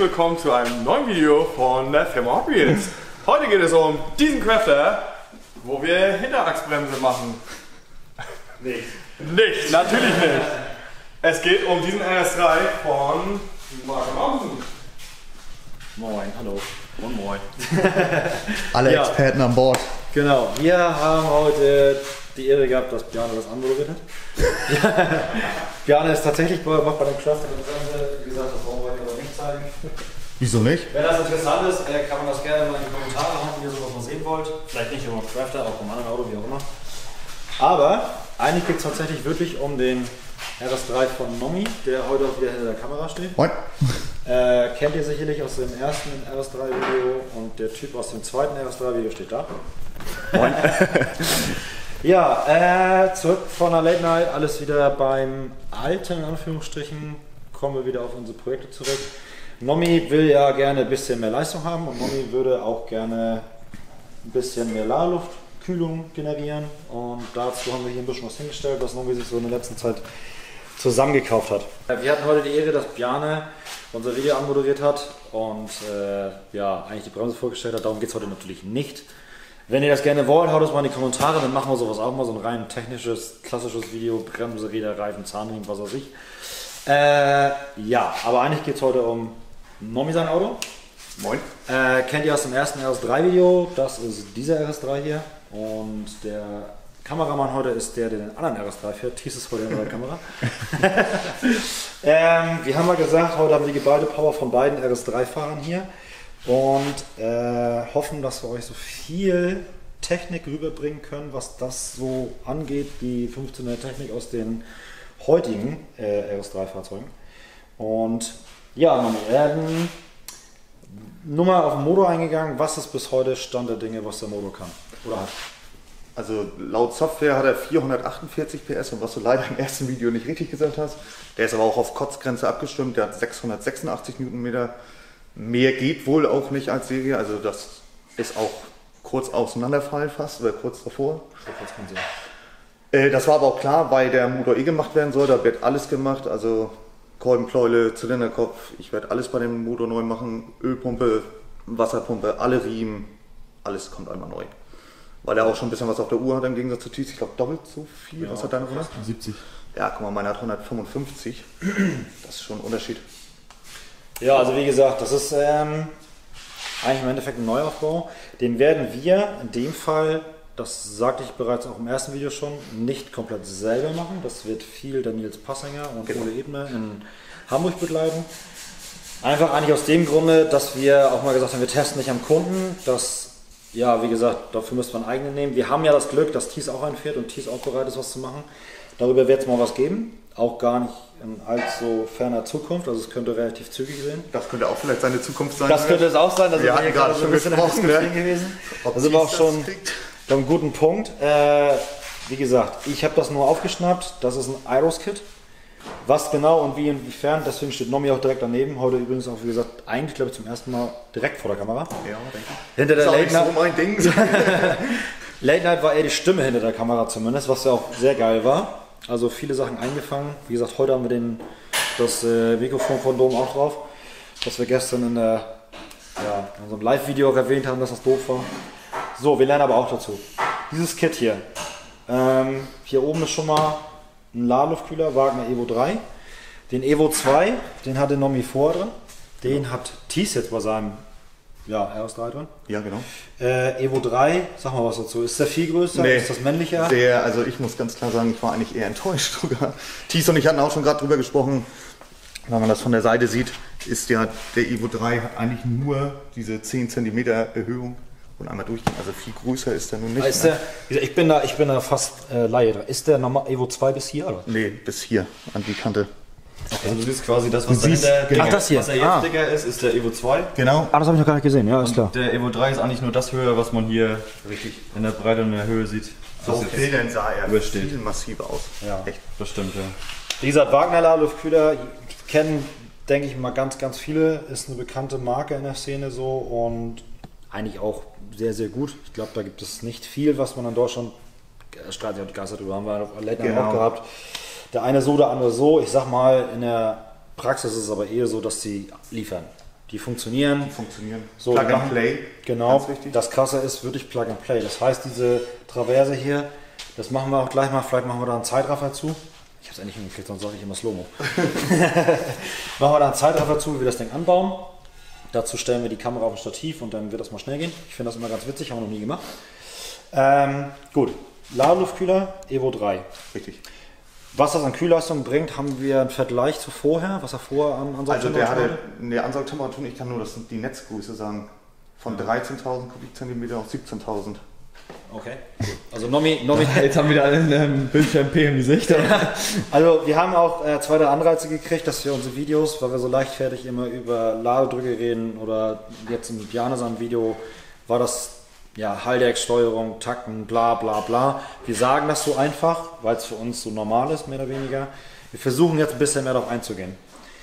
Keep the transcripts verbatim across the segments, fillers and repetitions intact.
willkommen zu einem neuen Video von der Firma Hot Wheels. Heute geht es um diesen Crafter, wo wir Hinterachsbremse machen. Nicht. Nicht, natürlich nicht. Es geht um diesen R S drei von Marke Mountain. Moin, hallo. Und moin. Alle Ja. Experten an Bord. Genau, wir haben heute die Ehre gehabt, dass Bjarne das anmoderiert hat. Bjarne ist tatsächlich bei, macht bei dem Crafter mit Bremse. Wie gesagt, das wollen wir heute aber nicht zeigen. Wieso nicht? Wenn das interessant ist, äh, kann man das gerne mal in die Kommentare hauen, wenn ihr sowas mal sehen wollt. Vielleicht nicht über Crafter, auch vom anderen Auto, wie auch immer. Aber eigentlich geht es tatsächlich wirklich um den R S drei von Nomi, der heute auch wieder hinter der Kamera steht. Moin. Äh, kennt ihr sicherlich aus dem ersten R S drei Video und der Typ aus dem zweiten R S drei Video steht da. Moin. Ja, äh, zurück von der Late Night, alles wieder beim alten, in Anführungsstrichen, kommen wir wieder auf unsere Projekte zurück. Nomi will ja gerne ein bisschen mehr Leistung haben und Nomi würde auch gerne ein bisschen mehr Ladeluftkühlung generieren und dazu haben wir hier ein bisschen was hingestellt, was Nomi sich so in der letzten Zeit zusammengekauft hat. Wir hatten heute die Ehre, dass Bjarne unser Video anmoderiert hat und äh, ja, eigentlich die Bremse vorgestellt hat, darum geht es heute natürlich nicht. Wenn ihr das gerne wollt, haut es mal in die Kommentare, dann machen wir sowas auch mal, so ein rein technisches, klassisches Video, Bremse, Räder, Reifen, Zahnriemen, was weiß ich. Äh, ja, aber eigentlich geht es heute um Nomi sein Auto. Moin. Äh, kennt ihr aus dem ersten R S drei Video, das ist dieser R S drei hier und der Kameramann heute ist der, der den anderen R S drei fährt, Thies ist heute in der Kamera. ähm, wir haben mal gesagt, heute haben wir die geballte Power von beiden R S drei Fahrern hier. Und äh, hoffen, dass wir euch so viel Technik rüberbringen können, was das so angeht, die funktionelle Technik aus den heutigen äh, R S drei Fahrzeugen. Und ja, wir werden nur mal auf den Motor eingegangen. Was ist bis heute Stand der Dinge, was der Motor kann oder hat? Also laut Software hat er vierhundertachtundvierzig P S und was du leider im ersten Video nicht richtig gesagt hast. Der ist aber auch auf Kotzgrenze abgestimmt, der hat sechshundertsechsundachtzig Newtonmeter. Mehr geht wohl auch nicht als Serie, also das ist auch kurz auseinanderfallen fast, oder kurz davor. Äh, das war aber auch klar, weil der Motor eh gemacht werden soll, da wird alles gemacht, also Kolbenpleuel, Zylinderkopf, ich werde alles bei dem Motor neu machen, Ölpumpe, Wasserpumpe, alle Riemen, alles kommt einmal neu. Weil er auch schon ein bisschen was auf der Uhr hat im Gegensatz zu Thies, ich glaube doppelt so viel, ja, was hat deine Runde? siebzig. Ja, guck mal, meine hat hundertfünfundfünfzig, das ist schon ein Unterschied. Ja, also wie gesagt, das ist ähm, eigentlich im Endeffekt ein Neuaufbau. Den werden wir in dem Fall, das sagte ich bereits auch im ersten Video schon, nicht komplett selber machen. Das wird viel der Nils Passinger und Genau. Ole Ebner in Hamburg begleiten. Einfach eigentlich aus dem Grunde, dass wir auch mal gesagt haben, wir testen nicht am Kunden. Das, ja, wie gesagt, dafür müsste man einen eigenen nehmen. Wir haben ja das Glück, dass Thies auch einfährt und Thies auch bereit ist, was zu machen. Darüber wird es mal was geben. Auch gar nicht in allzu ferner Zukunft, also es könnte relativ zügig sein. Das könnte auch vielleicht seine Zukunft sein. Das könnte es auch sein, also Wir hatten gerade schon gesprochen, ne? gewesen. Ob Da sind wir auch Thies schon das kriegt. bei einem guten Punkt. Äh, wie gesagt, ich habe das nur aufgeschnappt, das ist ein Iros-Kit. Was genau und wie inwiefern, deswegen steht Nomi auch direkt daneben. Heute übrigens auch, wie gesagt, eigentlich glaube ich zum ersten Mal direkt vor der Kamera. Ja, denke ich. Hinter der Das Late ist auch Night, nicht so mein Ding. Late Night war eher die Stimme hinter der Kamera zumindest, was ja auch sehr geil war. Also viele Sachen eingefangen. Wie gesagt, heute haben wir den, das äh, Mikrofon von Dom auch drauf, was wir gestern in, der, ja, in unserem Live-Video auch erwähnt haben, dass das doof war. So, wir lernen aber auch dazu. Dieses Kit hier. Ähm, hier oben ist schon mal ein Ladeluftkühler, Wagner Evo drei. Den Evo zwei, den hatte Nomi vorher drin. Den hat Thies jetzt bei seinem ja, R S drei drin. Ja, genau. Äh, Evo drei, sag mal was dazu. Ist der viel größer? Nee, ist das männlicher? Der, also ich muss ganz klar sagen, ich war eigentlich eher enttäuscht sogar. Thies und ich hatten auch schon gerade drüber gesprochen, wenn man das von der Seite sieht, ist ja der Evo drei hat eigentlich nur diese zehn Zentimeter Erhöhung und einmal durchgehen. Also viel größer ist der nun nicht. Ist der, wie gesagt, ich bin da, ich bin da fast äh, Laie. Ist der normal Evo zwei bis hier? Oder? Nee, bis hier an die Kante. Also du siehst quasi das, was Du siehst, dahinter, genau. Ach, das hier. was da jetzt Ah. dicker ist, ist der Evo zwei. Genau. Ah, das habe ich noch gar nicht gesehen, ja, ist klar. Der Evo drei ist eigentlich nur das Höhe, was man hier richtig in der Breite und in der Höhe sieht. So Was auf jetzt Bildern sah er übersteht. viel massiver aus. Ja. Echt. Das stimmt, ja. Wie gesagt, Wagner Ladeluftkühler kennen, denke ich mal, ganz, ganz viele. Ist eine bekannte Marke in der Szene so und eigentlich auch sehr, sehr gut. Ich glaube, da gibt es nicht viel, was man in Deutschland streitet und geistert drüber. Haben wir auf Late Night Genau. auch gehabt. Der eine so, der andere so. Ich sag mal, in der Praxis ist es aber eher so, dass sie liefern. Die funktionieren. Die funktionieren. So, Plug die and machen- Play. Genau, Ganz wichtig. das Krasse ist wirklich Plug and Play. Das heißt, diese Traverse hier, das machen wir auch gleich mal, vielleicht machen wir da einen Zeitraffer zu. Ich habe es endlich hingekriegt, sonst sage ich immer Slow-Mo. Machen wir da einen Zeitraffer zu, wie wir das Ding anbauen. Dazu stellen wir die Kamera auf ein Stativ und dann wird das mal schnell gehen. Ich finde das immer ganz witzig, haben wir noch nie gemacht. Ähm, gut, Ladeluftkühler Evo drei. Richtig. Was das an Kühlleistung bringt, haben wir einen Vergleich zu vorher, was er vorher an Also der Ansaugtemperatur hatte eine Ansaugtemperatur, ich kann nur das, die Netzgröße sagen, von dreizehntausend Kubikzentimeter auf siebzehntausend. Okay, gut. Also Nomi, Nomi Jetzt haben wieder alle einen Bildschirm P im Gesicht. Also wir haben auch äh, zwei, drei Anreize gekriegt, dass wir unsere Videos, weil wir so leichtfertig immer über Ladedrücke reden oder jetzt im Janesan-Video war das ja Haldex-Steuerung, Takten, bla bla bla. Wir sagen das so einfach, weil es für uns so normal ist, mehr oder weniger. Wir versuchen jetzt ein bisschen mehr darauf einzugehen.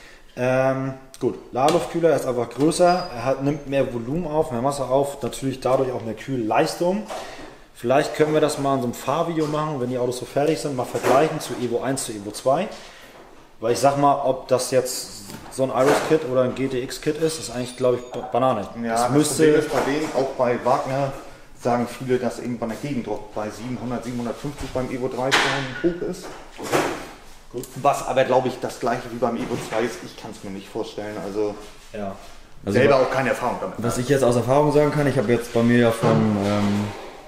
Ähm, gut, Ladeluftkühler ist einfach größer, er hat, nimmt mehr Volumen auf, mehr Masse auf, natürlich dadurch auch mehr Kühlleistung. Vielleicht können wir das mal in so einem Fahrvideo machen, wenn die Autos so fertig sind, mal vergleichen zu Evo eins zu Evo zwei. Weil ich sag mal, ob das jetzt so ein Iris-Kit oder ein G T X-Kit ist, ist eigentlich, glaube ich, Banane. Ja, es das müsste, Problem ist bei denen, auch bei Wagner, sagen viele, dass irgendwann der Gegendruck bei siebenhundert, siebenhundertfünfzig beim Evo drei schon hoch ist. Gut. Was aber, glaube ich, das gleiche wie beim Evo zwei ist, ich kann es mir nicht vorstellen. Also, ja. Also selber auch keine Erfahrung damit. Was ich jetzt aus Erfahrung sagen kann, ich habe jetzt bei mir ja von ähm,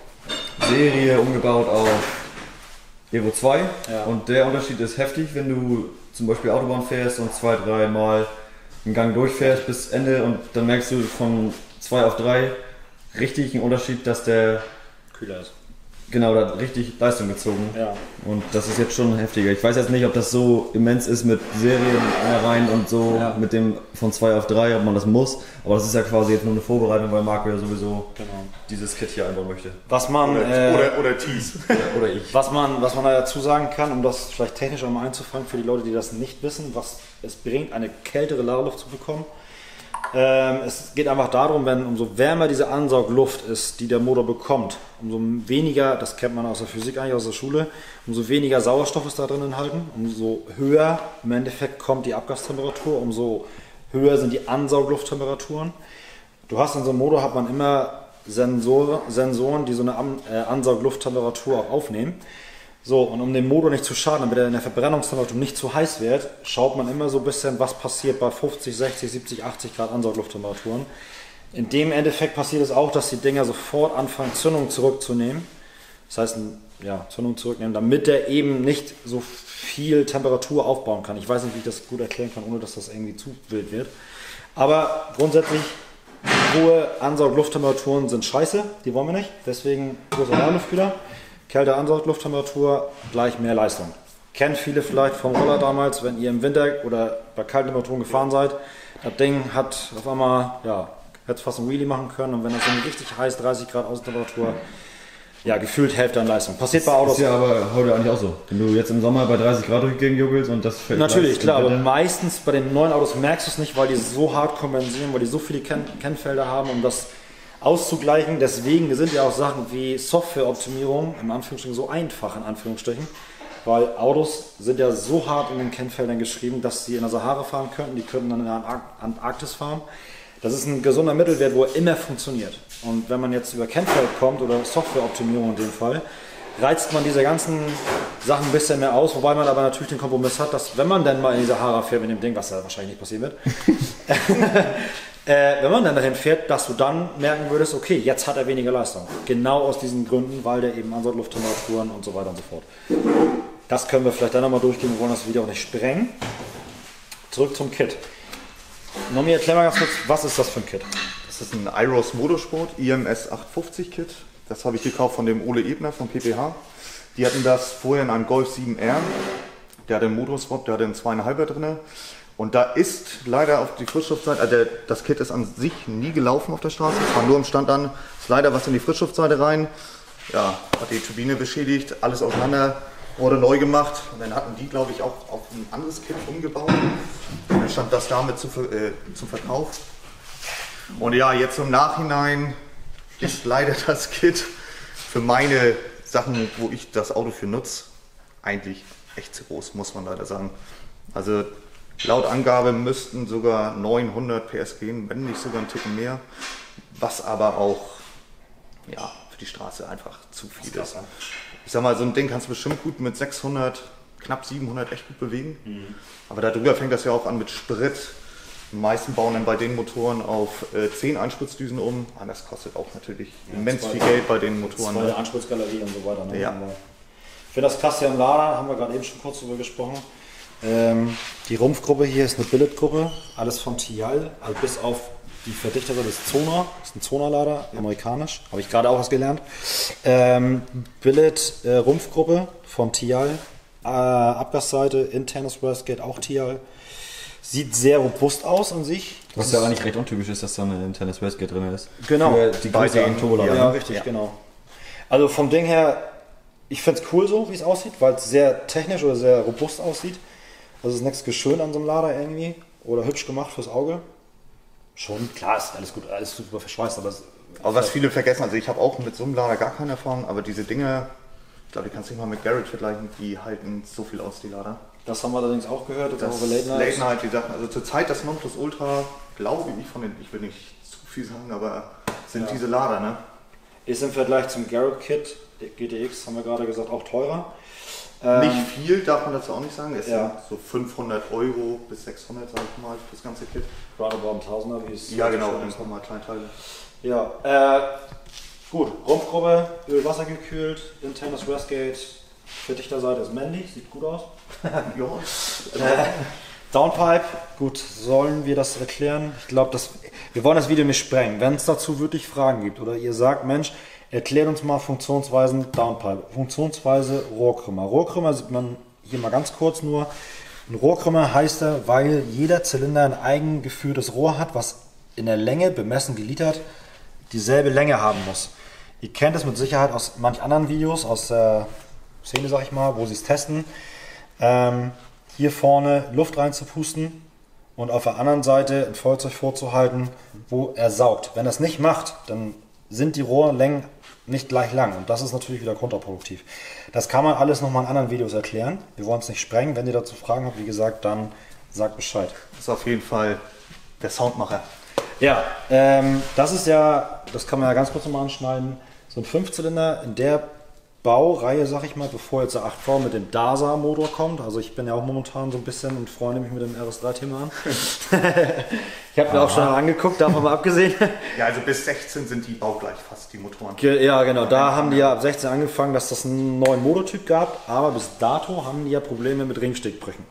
Serie umgebaut auf Evo zwei Ja. und der Unterschied ist heftig, wenn du zum Beispiel Autobahn fährst und zwei, drei Mal einen Gang durchfährst bis Ende und dann merkst du von zwei auf drei richtig einen Unterschied, dass der Kühler ist. genau da hat richtig Leistung gezogen. Ja. Und das ist jetzt schon heftiger. Ich weiß jetzt nicht, ob das so immens ist mit Serien und so, Ja. mit dem von zwei auf drei, ob man das muss. Aber das ist ja quasi jetzt nur eine Vorbereitung, weil Marco ja sowieso Genau. dieses Kit hier einbauen möchte. Was man, Oder, äh, oder, oder Tees. Oder ich. Was man, was man dazu sagen kann, um das vielleicht technisch einmal einzufangen, für die Leute, die das nicht wissen, was es bringt, eine kältere Ladeluft zu bekommen. Ähm, es geht einfach darum, wenn umso wärmer diese Ansaugluft ist, die der Motor bekommt, umso weniger, das kennt man aus der Physik eigentlich aus der Schule, umso weniger Sauerstoff ist da drin enthalten, umso höher im Endeffekt kommt die Abgastemperatur, umso höher sind die Ansauglufttemperaturen. Du hast in so einem Motor hat man immer Sensor, Sensoren, die so eine An, äh, Ansauglufttempertur auch aufnehmen. So, und um den Motor nicht zu schaden, damit er in der Verbrennungstemperatur nicht zu heiß wird, schaut man immer so ein bisschen, was passiert bei fünfzig, sechzig, siebzig, achtzig Grad Ansauglufttemperaturen. In dem Endeffekt passiert es auch, dass die Dinger sofort anfangen, Zündung zurückzunehmen. Das heißt, ja, Zündung zurücknehmen, damit er eben nicht so viel Temperatur aufbauen kann. Ich weiß nicht, wie ich das gut erklären kann, ohne dass das irgendwie zu wild wird. Aber grundsätzlich, hohe Ansauglufttemperaturen sind scheiße, die wollen wir nicht. Deswegen großer Ladeluftkühler. Kälte Ansaugluftemperatur, gleich mehr Leistung. Kennt viele vielleicht vom Roller damals, wenn ihr im Winter oder bei kalten Temperaturen gefahren seid. Das Ding hat auf einmal, ja, hätte fast ein Wheelie machen können und wenn das dann richtig heiß, dreißig Grad Außentemperatur, ja, gefühlt Hälfte an Leistung. Passiert bei Autos. Ist ja aber heute eigentlich auch so. Wenn du jetzt im Sommer bei dreißig Grad durch die Gegend juckelst und das fällt Natürlich, gleich klar, im aber Winter. meistens bei den neuen Autos merkst du es nicht, weil die so hart kompensieren, weil die so viele Ken Kennfelder haben, um das auszugleichen. Deswegen sind ja auch Sachen wie Softwareoptimierung im Anführungsstrichen so einfach in Anführungsstrichen, weil Autos sind ja so hart in den Kennfeldern geschrieben, dass sie in der Sahara fahren könnten, die könnten dann in der Antarktis fahren. Das ist ein gesunder Mittelwert, wo er immer funktioniert. Und wenn man jetzt über Kennfeld kommt oder Softwareoptimierung in dem Fall, reizt man diese ganzen Sachen ein bisschen mehr aus, wobei man aber natürlich den Kompromiss hat, dass wenn man dann mal in die Sahara fährt mit dem Ding, was ja wahrscheinlich nicht passieren wird, Äh, wenn man dann dahin fährt, dass du dann merken würdest, okay, jetzt hat er weniger Leistung. Genau aus diesen Gründen, weil der eben Ansauglufttemperaturen und so weiter und so fort. Das können wir vielleicht dann nochmal durchgehen, wir wollen das Video auch nicht sprengen. Zurück zum Kit. Nomi, erklär mal ganz kurz, was ist das für ein Kit? Das ist ein Iros Motorsport I M S achthundertfünfzig Kit. Das habe ich gekauft von dem Ole Ebner von P P H. Die hatten das vorher in einem Golf sieben R. Der hatte einen Motorswap, der hatte einen zwei Komma fünfer drin. Und da ist leider auf die Frischluftseite, also der, das Kit ist an sich nie gelaufen auf der Straße, es war nur im Stand an, ist leider was in die Frischluftseite rein, ja, hat die Turbine beschädigt, alles auseinander, wurde neu gemacht und dann hatten die, glaube ich, auch auf ein anderes Kit umgebaut. Dann stand das damit zu, äh, zum Verkauf. Und ja, jetzt im Nachhinein ist leider das Kit für meine Sachen, wo ich das Auto für nutze, eigentlich echt zu groß, muss man leider sagen. Also Laut Angabe müssten sogar neunhundert P S gehen, wenn nicht sogar ein Ticken mehr. Was aber auch ja, für die Straße einfach zu viel ist. Ich sag mal, so ein Ding kannst du bestimmt gut mit sechshundert, knapp siebenhundert echt gut bewegen. Mhm. Aber darüber fängt das ja auch an mit Sprit. Die meisten bauen dann bei den Motoren auf äh, zehn Einspritzdüsen um. Ah, das kostet auch natürlich ja, immens viel Geld bei den Motoren. Zweite ne? Anspritzgalerie und so weiter. Ne? Ja. Ich finde das klasse am Lader, haben wir gerade eben schon kurz drüber gesprochen. Ähm, die Rumpfgruppe hier ist eine Billet-Gruppe, alles von Tial, also bis auf die Verdichter des Zoner, das ist ein Zoner-Lader, amerikanisch, habe ich gerade auch was gelernt. Ähm, Billet-Rumpfgruppe äh, von Tial, äh, Abgasseite, internes Wastegate auch Tial. Sieht sehr robust aus an sich. Was ja eigentlich recht untypisch ist, dass da ein internes Wastegate drin ist. Genau. Für die größeren Turbolader. Ja, richtig, ja. Genau. Also vom Ding her, ich finde es cool so, wie es aussieht, weil es sehr technisch oder sehr robust aussieht. Also ist nichts geschön an so einem Lader irgendwie oder hübsch gemacht fürs Auge. Schon, klar, ist alles gut, alles super verschweißt, aber es, Aber was viele vergessen, also ich habe auch mit so einem Lader gar keine Erfahrung, aber diese Dinge, ich glaube, die kannst du nicht mal mit Garrett vergleichen, die halten so viel aus, die Lader. Das haben wir allerdings auch gehört, Das auch über Late Night. Late Night, die Sachen, also zur Zeit das Nonplusultra, glaube ich, von den, ich will nicht zu viel sagen, aber sind Ja. diese Lader, ne? Ist im Vergleich zum Garrett Kit, G T X, haben wir gerade gesagt, auch teurer. Ähm, Nicht viel, darf man dazu auch nicht sagen. Es ja. sind so fünfhundert Euro bis sechshundert, sag ich mal, für das ganze Kit. Roundabout ein Tausender, wie es Ja, genau, schon dann ist. kommen mal Kleinteile. Ja, äh, gut, Rumpfgruppe, Öl, Wasser gekühlt, internes Wastegate, Verdichterseite ist männlich, sieht gut aus. Ja. Äh, Downpipe, gut, sollen wir das erklären? Ich glaube, wir wollen das Video nicht sprengen. Wenn es dazu wirklich Fragen gibt oder ihr sagt, Mensch, erklärt uns mal Funktionsweisen Downpipe, Funktionsweise Rohrkrümmer. Rohrkrümmer sieht man hier mal ganz kurz nur. Ein Rohrkrümmer heißt er, weil jeder Zylinder ein eigen geführtes Rohr hat, was in der Länge, bemessen gelitert, dieselbe Länge haben muss. Ihr kennt es mit Sicherheit aus manch anderen Videos, aus der Szene, sag ich mal, wo sie es testen. Ähm, hier vorne Luft reinzupusten und auf der anderen Seite ein Feuerzeug vorzuhalten, wo er saugt. Wenn er es nicht macht, dann sind die Rohrlängen nicht gleich lang und das ist natürlich wieder kontraproduktiv. Das kann man alles nochmal in anderen Videos erklären. Wir wollen es nicht sprengen. Wenn ihr dazu Fragen habt, wie gesagt, dann sagt Bescheid. Das ist auf jeden Fall der Soundmacher. Ja, ähm, das ist ja, das kann man ja ganz kurz nochmal anschneiden, so ein Fünfzylinder in der Baureihe, sag ich mal, bevor jetzt der acht V mit dem D A S A-Motor kommt. Also ich bin ja auch momentan so ein bisschen und freue mich mit dem R S drei Thema an. Ich habe mir auch schon angeguckt, davon mal abgesehen. Ja, also bis sechzehn sind die baugleich fast, die Motoren. Ge- Ja, genau, da haben die ja ab sechzehn angefangen, dass das einen neuen Motortyp gab, aber bis dato haben die ja Probleme mit Ringstickbrüchen.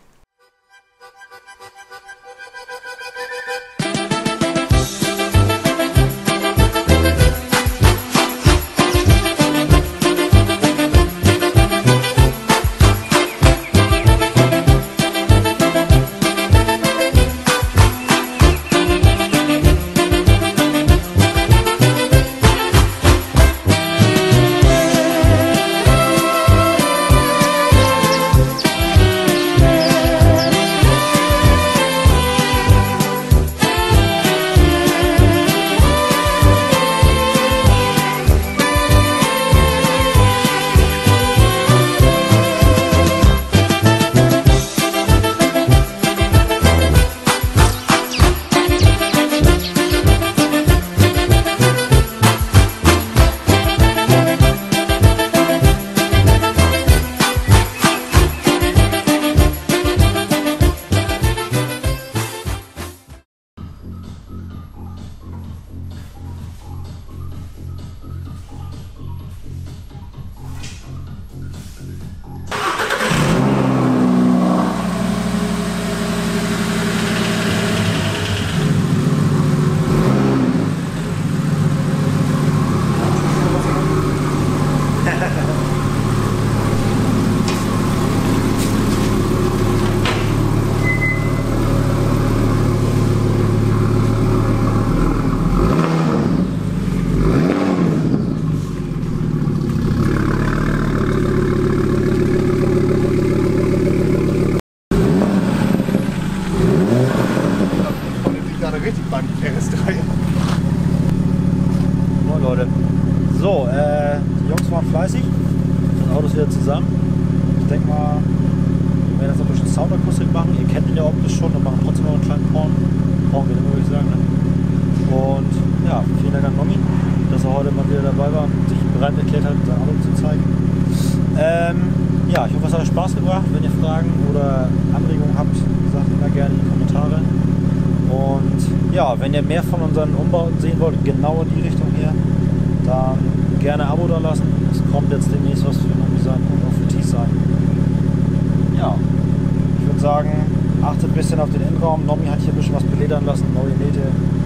So, äh, die Jungs waren fleißig, das Auto ist wieder zusammen. Ich denke mal, Wir werden jetzt noch ein bisschen Soundakustik machen. Ihr kennt ihn ja optisch schon und machen trotzdem noch einen kleinen Porn. Porn geht immer, würde ich sagen. Ne? Und ja, vielen Dank an Nomi, dass er heute mal wieder dabei war und sich bereit erklärt hat, sein Auto zu zeigen. Ähm, ja, ich hoffe, es hat euch Spaß gebracht. Wenn ihr Fragen oder Anregungen habt, sagt immer gerne in die Kommentare. Und ja, wenn ihr mehr von unseren Umbauten sehen wollt, genau in die Richtung hier, dann gerne ein Abo da lassen. Es kommt jetzt demnächst was für Nomi sein und auch für Thies sein. Ja, ich würde sagen, achtet ein bisschen auf den Innenraum. Nomi hat hier ein bisschen was beledern lassen, neue Nähte.